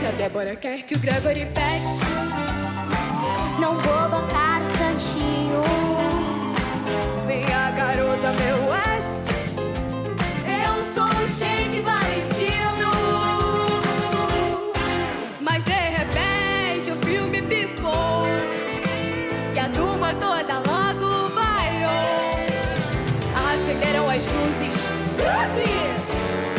A Débora quer que o Gregory pegue. Não vou bancar o santinho. Minha garota, meu West. Eu sou o Shake Valentino. Mas de repente o filme pifou e a turma toda logo vaiou. Acenderam as luzes. Luzes!